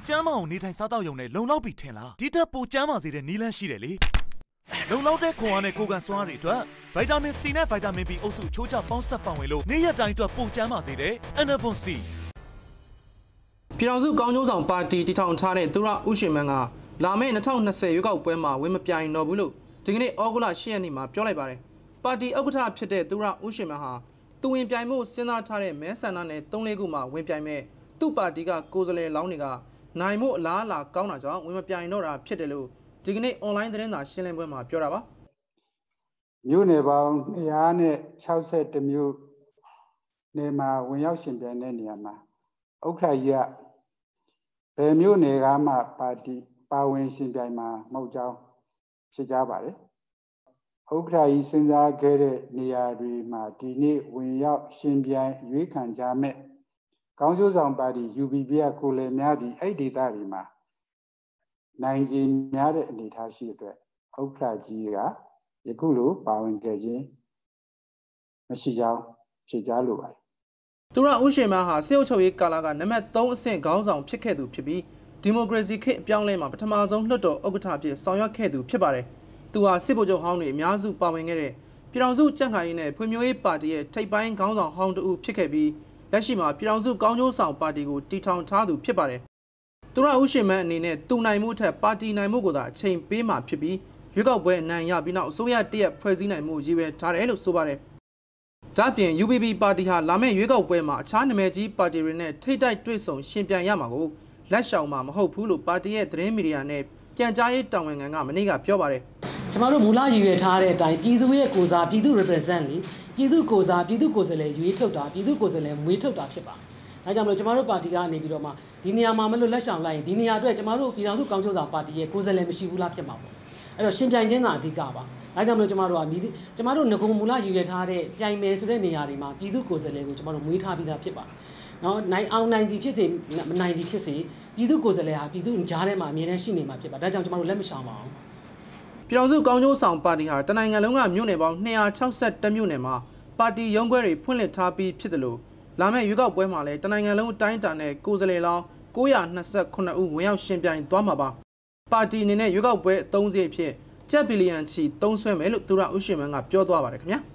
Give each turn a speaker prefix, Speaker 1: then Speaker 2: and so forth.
Speaker 1: ကျမ်းမာအောင်နေထိုင်စားသောက်ရုံနဲ့လုံလောက်ပြီထင်လားဒီထက်ပိုကျမ်းမာစေတဲ့နည်းလမ်းရှိတယ်လေလုံလောက်တဲ့ခွန်အားနဲ့ကိုယ်ကန်စွမ်းအားတွေအတွက်ဗိုက်တာမင် C နဲ့ဗိုက်တာမင် B အုပ်စုချိုးချပေါင်းစပ်ပါဝင်လို့နေ့ရက်တိုင်းအတွက်ပိုကျမ်းမာစေတဲ့ Enervon C
Speaker 2: ပြည်ထောင်စုကောင်းကျိုးဆောင်ပါတီတည်ထောင်ထားတဲ့သူရဦးရှင်မန်းကလာမယ့်2020ရွေးကောက်ပွဲမှာဝင်မပြိုင်တော့ဘူးလို့ဒီကနေ့ဩဂုတ်လ10ရက်နေ့မှာပြောလိုက်ပါတယ်ပါတီဥက္ကဋ္ဌဖြစ်တဲ့သူရဦးရှင်မန်းဟာသူဝင်ပြိုင်မှုစဉ်းစားထားတဲ့မဲဆန္ဒနယ်3-4ခုမှာဝင်ပြိုင်မဲ့သူ့ပါတီကကိုယ်စားလှယ်လောင်းတွေကနိုင်မှုအလားအလာကောင်းတာကြောင့်ဝင်မပြိုင်တော့တာဖြစ်တယ်လို့ဒီကနေ့ online သတင်းစာရှင်းလင်းပွဲမှာပြောတာပါ
Speaker 3: မြို့နယ်ပေါင်း261မြို့နယ်မှာဝင်ရောက်ရှင်ပြိုင်တဲ့နေရာမှာဥက္ကဋ္ဌကြီးကဘယ်မြို့နယ်ကမှပါတီပါဝင်ရှင်ပြိုင်မှာမဟုတ်ကြောင်းဖြစ်ကြပါတယ်ဥက္ကဋ္ဌကြီးစဉ်းစားခဲ့တဲ့နေရာတွေမှာဒီနေ့ဝင်ရောက်ရှင်ပြိုင်ရွေးခံကြမဲ့ကောင်းကျိုးဆောင်ပါတီ UBP ကကိုယ်လည်းများသည့်အဲ့ဒေသတွေမှာနိုင်ခြေများတဲ့အနေအထားရှိတဲ့အတွက်ဥက္ကဋ္ဌကြီးကယခုလိုပါဝင်ခဲ့ခြင်းမရှိကြောင်းဖြေကြားလိုပါတယ်
Speaker 2: သူရဦးရှင်မန်းဟာစစ်အုပ်ချုပ်ရေးကာလကနံပါတ်3အဆင့်ခေါင်းဆောင်ဖြစ်ခဲ့သူဖြစ်ပြီးဒီမိုကရေစီခေတ်အပြောင်းလဲမှာပထမဆုံးလွှတ်တော်ဥက္ကဋ္ဌဖြစ်ဆောင်ရွက်ခဲ့သူဖြစ်ပါတယ်သူဟာစစ်ဗိုလ်ချုပ်ဟောင်းတွေအများစုပါဝင်ခဲ့တဲ့ပြည်ထောင်စုကြံ့ခိုင်ရေးနဲ့ဖွံ့ဖြိုးရေးပါတီရဲ့ထိပ်ပိုင်းခေါင်းဆောင်ဟောင်းတူဖြစ်ခဲ့ပြီးလက်ရှိမှာပြည်ထောင်စုကောင်းကျိုးဆောင်ပါတီကိုတည်ထောင်ထားသူဖြစ်ပါတယ်သူရဦးရှင်မန်းအနေနဲ့သူနိုင်မှုထက်ပါတီနိုင်မှုကိုသာအချိန်ပေးမှာဖြစ်ပြီးရွေးကောက်ပွဲအနိုင်ရပြီးနောက်အစိုးရတရက်ဖွဲ့စည်းနိုင်မှုရည်ရွယ်ထားတယ်လို့ဆိုပါတယ်ဒါ့အပြင် UBP ပါတီဟာလာမယ့်ရွေးကောက်ပွဲမှာအခြားနာမည်ကြီးပါတီတွေနဲ့ထိပ်တိုက်တွေ့ဆုံရှင်ပြိုင်ရမှာကိုလက်ရှောင်မှာမဟုတ်ဘူးလို့ပါတီရဲ့သတင်းမီဒီယာနဲ့ပြန်ကြားရေးတာဝန်ခံကမနေ့ကပြောပါတယ်
Speaker 4: ကျမတို့မူလရည်ရွယ်ထားတဲ့အတိုင်းပြည်သူရဲ့ကိုစားပြည်သူ represent လေပြည်သူကိုစားပြည်သူကိုယ်စားလှယ်ရွေးထုတ်တာပြည်သူကိုယ်စားလှယ်မွေးထုတ်တာဖြစ်ပါဒါကြောင့်မလို့ကျမတို့ပါတီကနေပြီးတော့မှဒီနေရာမှာမလို့လက်ရှောင်လိုက်ရင်ဒီနေရာအတွက်ကျမတို့ပြည်ထောင်စုကောင်းကျိုးဆောင်ပါတီရဲ့ကိုယ်စားလှယ်မရှိဘူးလားဖြစ်မှာပေါ့အဲ့တော့ရှင်ပြိုင်ခြင်းသာအဓိကပါဒါကြောင့်မလို့ကျမတို့ကကျမတို့ငကုံမူလရည်ရွယ်ထားတဲ့ပြိုင်မယ်ဆိုတဲ့နေရာတွေမှာပြည်သူကိုယ်စားလှယ်ကိုကျမတို့မွေးထားပြီးသားဖြစ်ပါနော်နိုင်အောင်နိုင်သည်ဖြစ်စေမနိုင်သည်ဖြစ်စေပြည်သူကိုယ်စားလှယ်ဟာပြည်သူကြားထဲမှာအမြဲတမ်းရှိနေမှာဖြစ်ပါဒါကြောင့်ကျမတို့လက်မရှောင်ပါဘူး
Speaker 2: ပြည်ထောင်စုကောင်းကျိုးဆောင်ပါတီဟာတနိုင်ငံလုံးကမြို့နယ်ပေါင်း261မြို့နယ်မှာပါတီရုံးခွဲတွေဖွင့်လှစ်ထားပြီးဖြစ်တယ်လို့လာမယ့်ရွေးကောက်ပွဲမှာလည်းတနိုင်ငံလုံးအတိုင်းအတာနဲ့ကိုယ်စားလှယ်လောင်း929ဦးဝင်ရောက်ရှင်ပြိုင်သွားမှာပါပါတီအနေနဲ့ရွေးကောက်ပွဲအသုံးစရိတ်ဖြစ်ကျပ်ဘီလီယံချီသုံးစွဲမယ်လို့သူရဦးရှင်မန်းကပြောသွားပါတယ်ခင်ဗျာ